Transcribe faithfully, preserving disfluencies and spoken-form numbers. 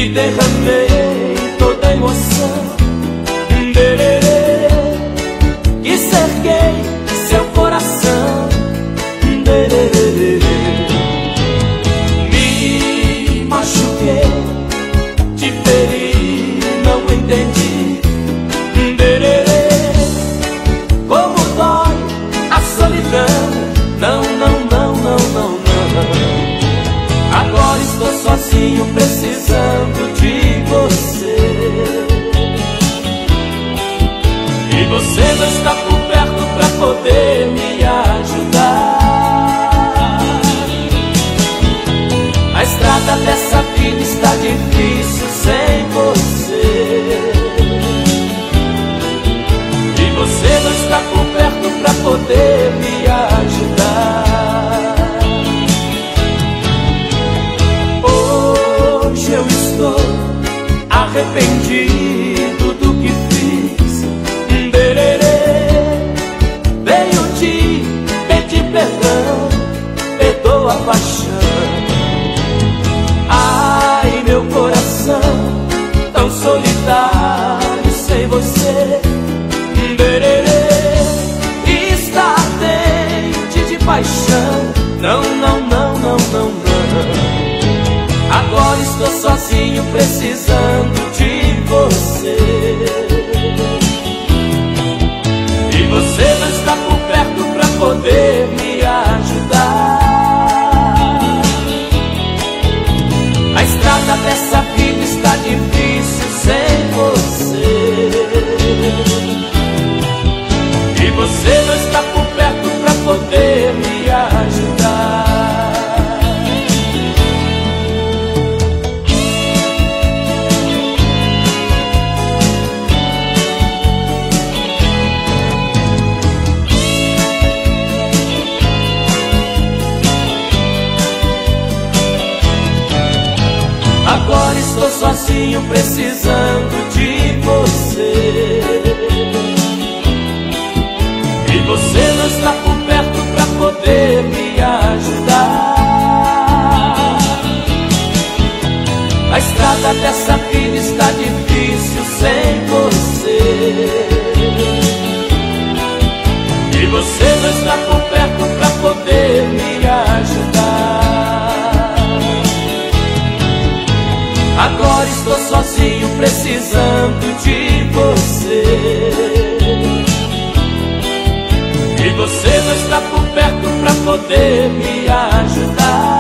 derramei toda a emoção, dererê, que cerquei seu coração, dererê. Me machuquei, te feri, não entendi, dererê, como dói a solidão, não, não, não, não, não, não. Agora estou sozinho, precisando de você, e você não está por perto pra poder me ajudar. A estrada dessa vida está difícil sem você, e você não está por perto pra poder me ajudar. Hoje eu estou arrependido do que fiz, dererê, venho te pedir perdão, perdoa a paixão. Ai, meu coração, tão solitário sem você, dererê, está ardente de paixão, não, não, não, não, não, não. Agora estou sozinho, precisando de você, e você não está por perto pra poder me ajudar. A estrada dessa vida está difícil sem você, e você não está por perto pra poder me ajudar. Agora estou sozinho, precisando de você, e você não está por perto pra poder me ajudar. A estrada dessa vida está difícil sem você, e você não está por perto pra poder me ajudar. Agora estou sozinho, precisando de você, e você não está por perto pra poder me ajudar.